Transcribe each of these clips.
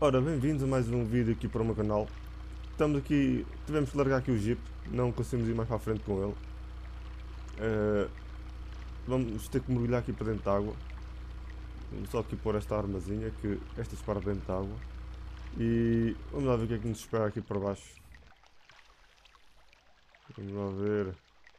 Ora, bem-vindos a mais um vídeo aqui para o meu canal. Estamos aqui, tivemos que largar aqui o Jeep, não conseguimos ir mais para a frente com ele. Vamos ter que mergulhar aqui para dentro de água. Vamos só aqui pôr esta armazinha, que esta dispara dentro de água. E vamos lá ver o que é que nos espera aqui para baixo. Vamos lá ver.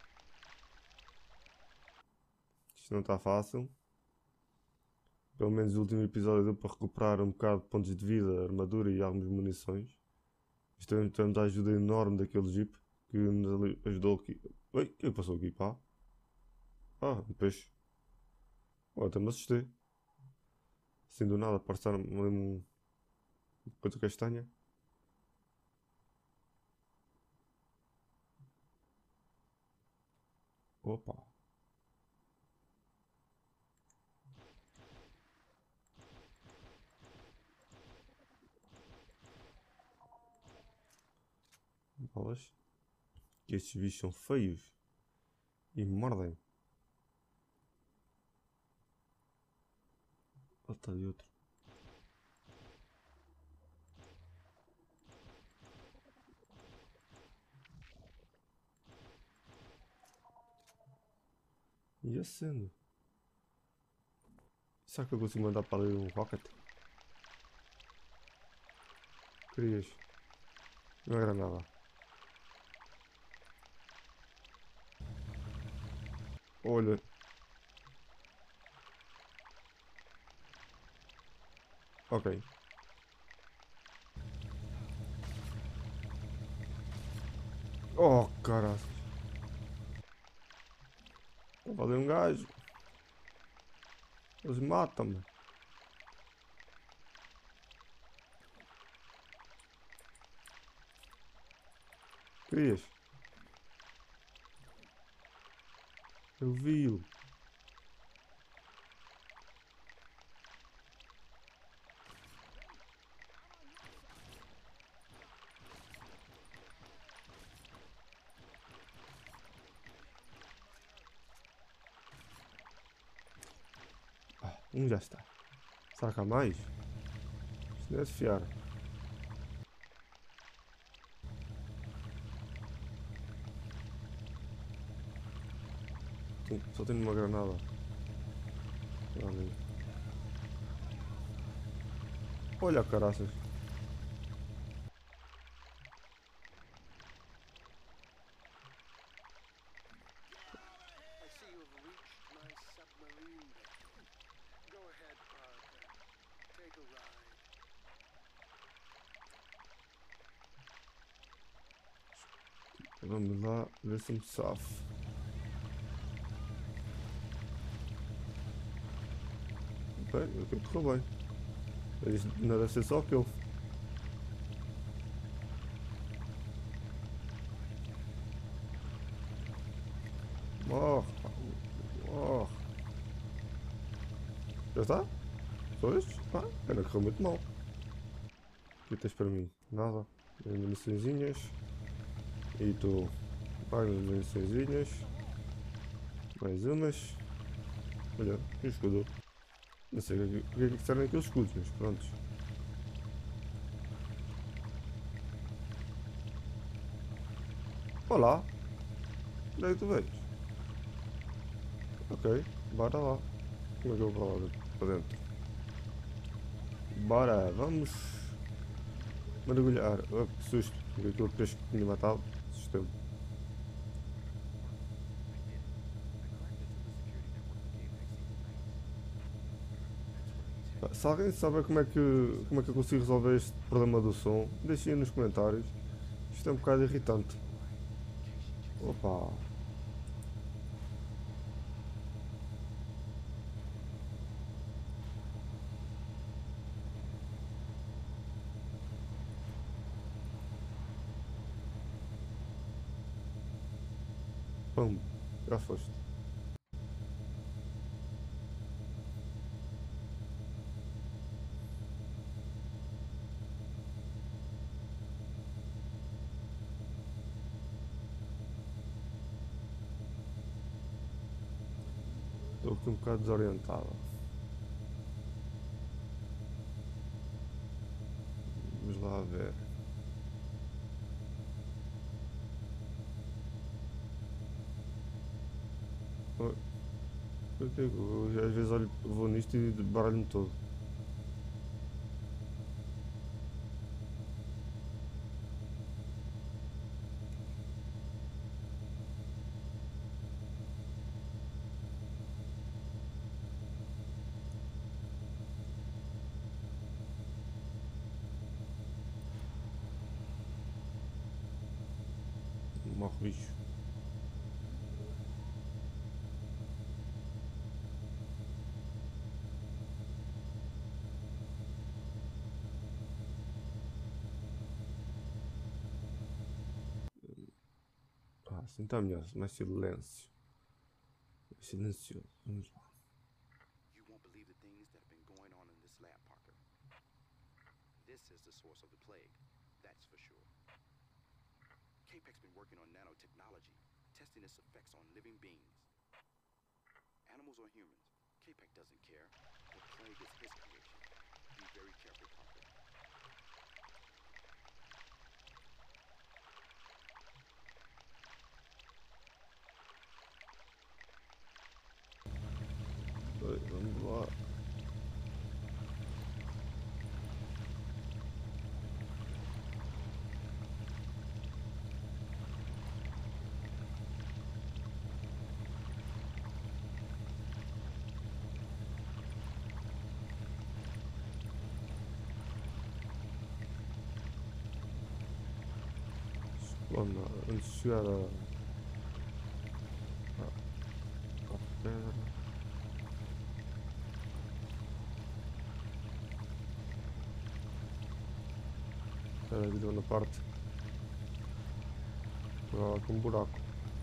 Isto não está fácil. Pelo menos o último episódio deu para recuperar um bocado de pontos de vida, armadura e algumas munições. Temos a ajuda enorme daquele Jeep que nos ajudou aqui. Oi, o que é que passou aqui, pá? Ah, um peixe. Oh, até me assustei. Assim do nada, apareceram uma coisa castanha. Opa. Bolas. Que estes bichos são feios. E mordem. Oh, está de outro. E acendo. Será que eu consigo mandar para ali um rocket? Querias? Não era nada. Olha. Ok. Oh, caralho. Estava ali um gajo. Eles matam-me. Querias? Eu vi-o. Ah, um já está. Será que há mais? Isto não é de fiar. Só tenho uma granada. Olha, caraças. I see you have reached my submarine deck. Go ahead, Parker. Take a ride. Vamos lá ver se me safo. Bem, aquilo correu bem. Isto não deve ser só aquele. Morre, pá. Morre. Já está? Só estes? Ah, ainda correu muito mal. O que tens para mim? Nada. Muniçõezinhas. E tu. Mais umas muniçõezinhas. Mais umas. Olha, um escudo. Não sei o que é que servem aqueles escudos, mas prontos. Olá. Onde é que tu vês? Ok, bora lá. Como é que eu vou lá para dentro? Bora, vamos mergulhar. Oh, que susto. Aquele peixe que tinha matado. Assustou-me. Se alguém sabe como é que eu consigo resolver este problema do som, deixem aí nos comentários. Isto é um bocado irritante. Opa! Pum! Já foste. Estou aqui um bocado desorientado. ver. Oh, às vezes olho, vou nisto e baralho-me todo. Morre bicho. Ah, assim está melhor. Mais silêncio. Mais silencioso. Vamos lá. You won't believe the things that have been going on in this lab, Parker. This is the source of the plague, that's for sure. CAPEC's been working on nanotechnology, testing its effects on living beings. Animals or humans, CAPEC doesn't care. The plague is his creation. Be very careful, Parker. Vamos lá. Vamos lá. Antes de chegar à pedra. Espera aí, estou na parte. Estou lá com um buraco.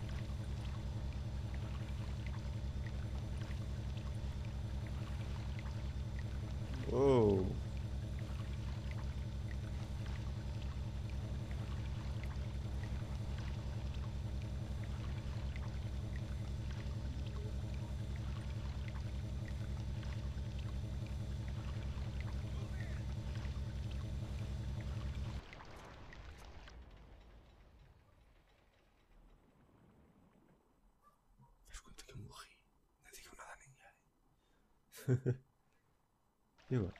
Oh! Faz conta que eu morri. Não digo nada a ninguém. E agora?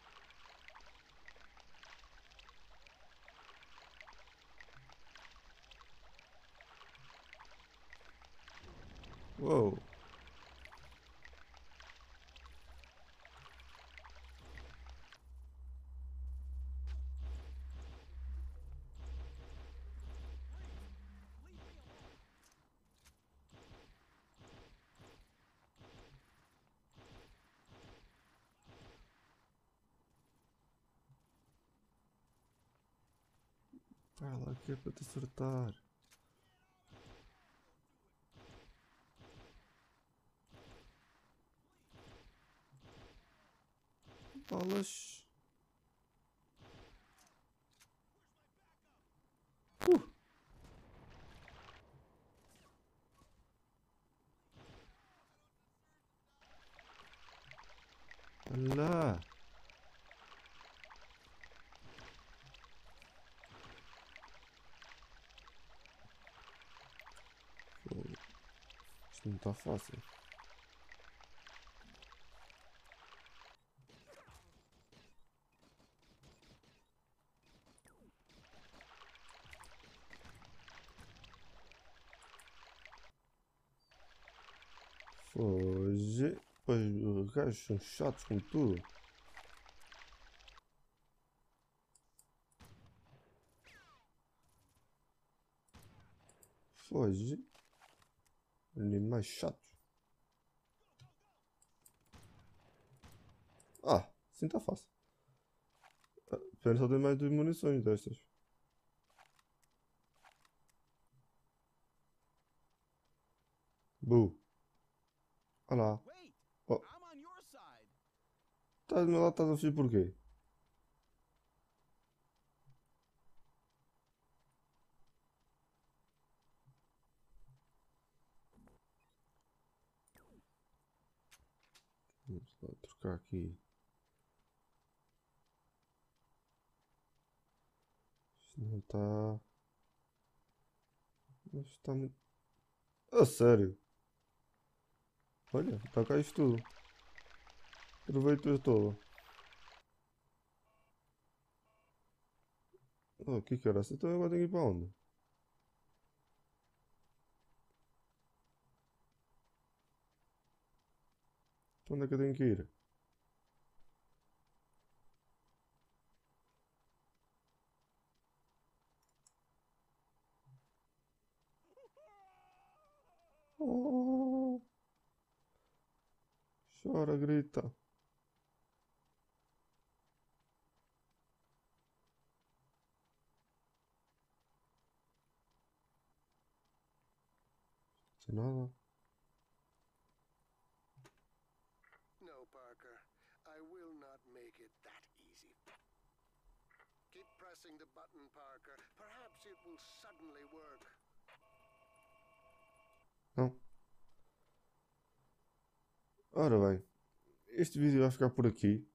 Uou! Vai lá que é para te acertar. Balas. Olha lá. Isto não está fácil. Foge. Pois os gajos são chatos como tudo. Foge. Animais chatos. Ah, assim está fácil. Pena só tem mais 2 munições destas. Bu. Olha lá. Wait, Oh, I'm on your side. estás do meu lado, estás a fugir porquê? Vamos lá trocar aqui. Não está. Mas está muito. A sério? Olha, está cá isto tudo. Aproveita todo. Oh, que caralho, então agora tenho que ir para onde? Para onde é que eu tenho que ir? Oh, chora, grita. Sem nada. No, Parker. I will not make it that easy. Keep pressing the button, Parker. Perhaps it will suddenly work. Não. Ora bem, este vídeo vai ficar por aqui.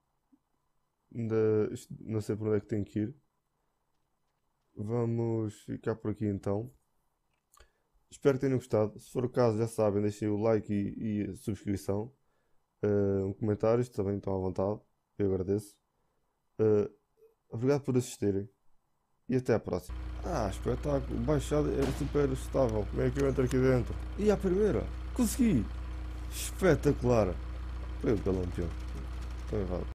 Não sei por onde é que tenho que ir. Vamos ficar por aqui então. Espero que tenham gostado. Se for o caso, já sabem, deixem o like e a subscrição. Um comentário, também estão à vontade. Eu agradeço. Obrigado por assistirem. E até à próxima. Espetáculo. O baixado era super estável. Como é que eu entro aqui dentro? E à primeira. Consegui. Espetacular. Foi o campeão. Estou errado.